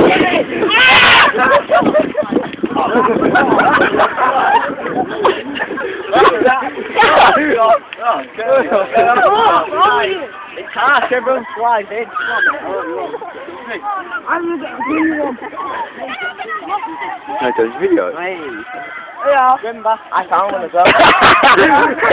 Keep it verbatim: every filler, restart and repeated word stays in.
It's harsh, everyone flies in. I'm going to get a green one. No, it's a video. Yeah. Remember, I found one as well.